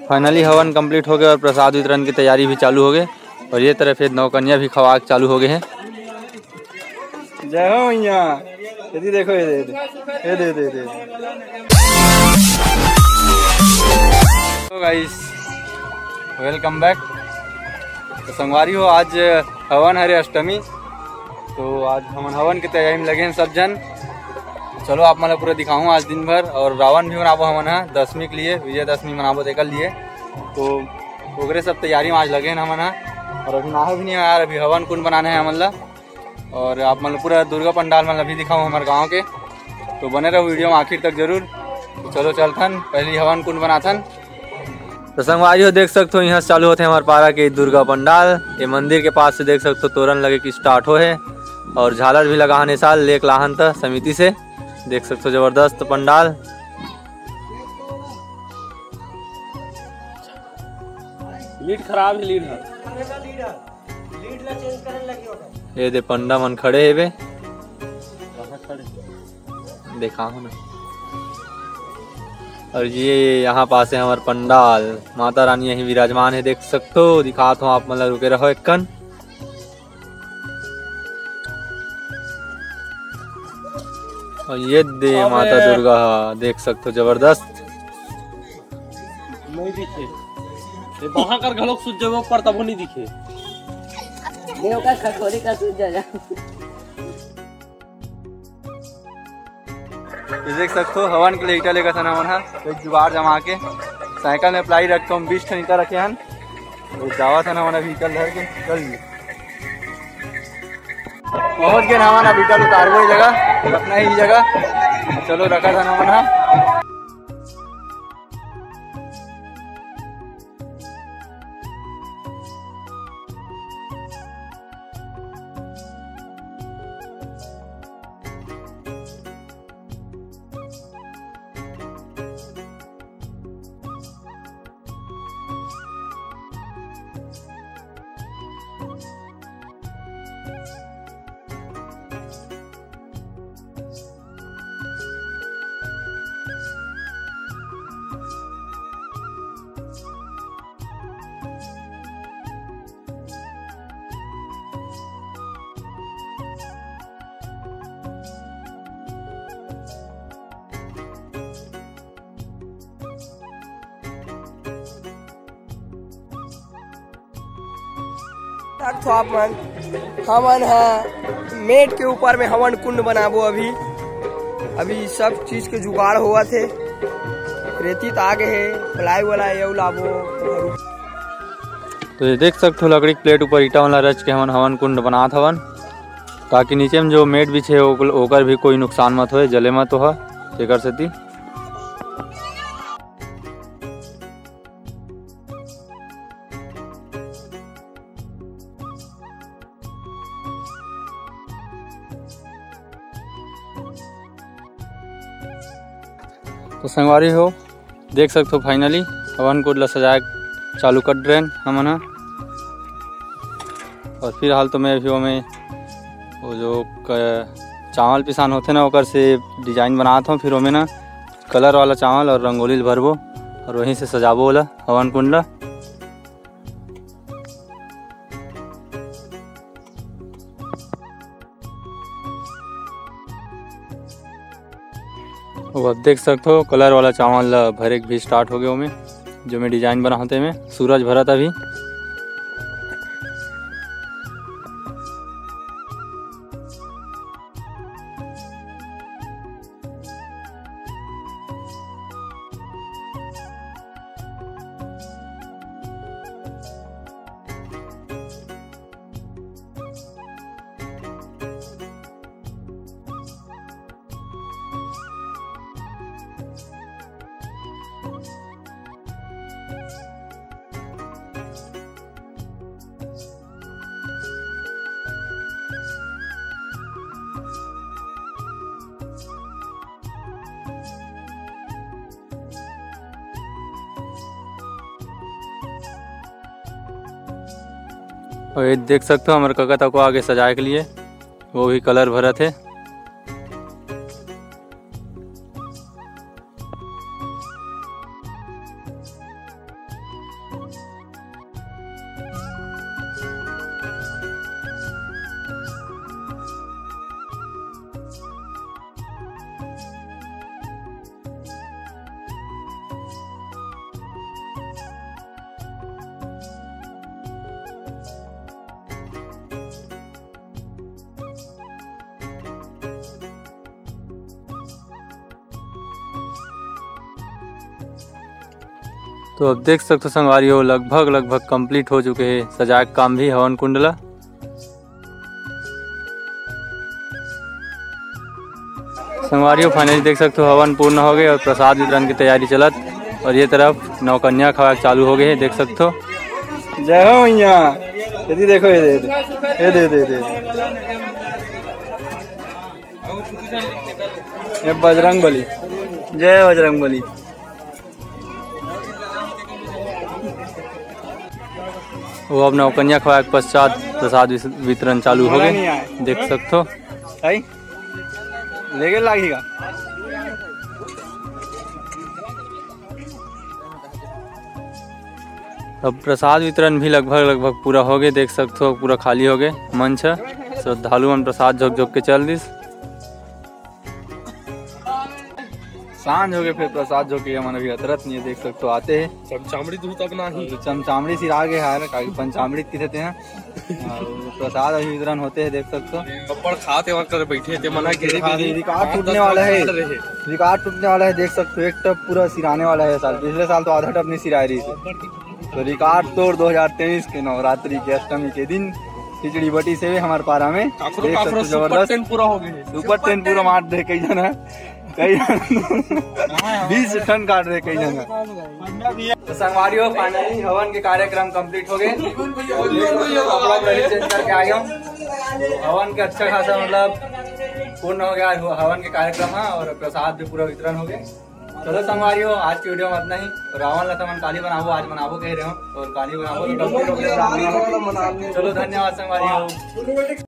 Finally हवन complete हो गया और प्रसाद वितरण की तैयारी भी चालू हो गई। और ये तरफ ये नौकन्या भी खवा चालू हो गए हैं। जय हो मैया। यदि देखो ये दे। तो गाइस वेलकम बैक। तो संगवारी हो, आज हवन हरे अष्टमी, तो आज हम हवन की तैयारी में लगे हैं सब जन। चलो आप मतलब पूरा दिखाऊँ आज दिन भर। और रावण भी मनाबो हमन है दशमी के लिए, विजयदशमी मनाबो तेकर लिए। तो ओकरे सब तैयारी में आज लगे हैं हमन है। और अभी नहा भी नहीं है यार, अभी हवन कुंड बनाने हैं हमन ला। और आप मतलब पूरा दुर्गा पंडाल मतलब अभी दिखाऊँ हमारे गाँव के, तो बने रहो वीडियो में आखिर तक जरूर। तो चलो चलथन पहले हवन कुंड बनाथन। तो संगवारी हो देख सकते हो यहाँ से चालू होते हैं हमारे पारा के दुर्गा पंडाल। ये मंदिर के पास से देख सकते हो तोरण लगे कि स्टार्ट हो है। और झालर भी लगा हने साल लेक लाहन था समिति से, देख सकते हो जबरदस्त पंडाल। लीड खराब है, लीड ये दे पंडा मन खड़े है बे, देखा हो ना। और ये यहाँ पास है हमारे पंडाल, माता रानी यही विराजमान है, देख सकते हो। दिखाता हूँ आप मतलब रुके रहो एक कन। और ये दे माता दुर्गा, देख सकते हो जबरदस्त। नहीं दिखे वहां कर घलोक सूझ जाओ पर तब नहीं दिखे। देव का खखोरी का सूझ जा। देख सकते हो हवन के लिए ईटा लेकर था ना एक जुगाड़ जमा के साइकिल में प्लाई रखता हूँ, 20 ठन ईटा रखे हैं। जावा था ना मैंने व्हीकल धर के चल पहुँच गए ना हमारा व्हीकल उतार वो जगह अपना ही जगह। चलो रखा था ना मना। तो आप मन हवन है मेट के ऊपर में हवन कुंड बनाबो। अभी सब चीज के जुगाड़ हुआ थे, रेती तो आगे है, प्लाई वाला ये लाबो। तो ये देख सकते हो लकड़ी प्लेट ऊपर ईटा वाला रच के हमन हवन कुंड बनात हवन, ताकि नीचे में जो मेट बिछे ओकर भी कोई नुकसान मत हो, जले मत हो तेकर सेती। तो संगवारी हो देख सकते हो फाइनली हवन कुंड ला सजाए चालू कर रहे हैं हमन। और फिलहाल तो मैं अभी में वो जो चावल पिसान होते ना ओकर से डिजाइन बनाता हूँ, फिर वो में ना कलर वाला चावल और रंगोली भरबो और वहीं से सजाबो वाला हवन कुंड ला। अब देख सकते हो कलर वाला चावल भरे भी स्टार्ट हो गया में, जो मैं डिजाइन बना होते में सूरज भरा था अभी। और ये देख सकते हो हमारे ककता को आगे सजाए के लिए वो भी कलर भरा थे। तो अब देख सकते हो संगवारी लगभग कंप्लीट हो चुके हैं। सजाए काम भी हवन कुंडला। संगवारियों फाइनली देख सकते हो हवन पूर्ण हो गए और प्रसाद वितरण की तैयारी चलत। और ये तरफ नौकन्या खवा चालू हो गए हैं, देख सकते हो। जय हो मैया। यदि देखो ये दे ये बजरंग बली। जय बजरंग बली। वो अब नौकन्या खवा के पश्चात प्रसाद वितरण चालू हो गए, देख सकते हो। लेके लागेगा। अब प्रसाद वितरण भी लगभग पूरा हो गए, देख सकते हो। पूरा खाली हो गए मंच। श्रद्धालु मन प्रसाद झोंक के चल दिस। सांझ हो गए फिर प्रसाद झोंके मन अभी अतरत नहीं है, देख सकते हो। आते हैं चमचामड़ी दूध अपना ही चमचामड़ी सिरा गए है, पंचामृत की देते हैं। प्रसाद अभी वितरण होते हैं, देख सकते हो। पप्पड़ खाते वक्त बैठे थे मना रिकॉर्ड टूटने वाला है, रिकॉर्ड टूटने वाला है, देख सकते हो। एक टप पूरा सिराने वाला है साल। पिछले साल तो आधा टप नहीं सिराई रही थी। तो रिकॉर्ड तोड़ 2023 के नवरात्रि के अष्टमी के दिन खिचड़ी बटी से हमारे पारा में जबरदस्त पूरा हो गए। सुपर 10 पूरा मार दे कई जन है, कई 20 टन काट रहे कई जन। तो संगवारियों फाइनली हवन के कार्यक्रम कंप्लीट हो गए। कपड़ा चेंज करके आ गया हूँ। हवन के अच्छा खासा मतलब पूर्ण हो गया हवन के कार्यक्रम है और प्रसाद भी पूरा वितरण हो गए। चलो संगवारियों आज की वीडियो में इतना ही। रावण लता मन काली बनाबो, आज बनाबो कह रहे हो और काली बनाबो तो चलो धन्यवाद संगवारियों।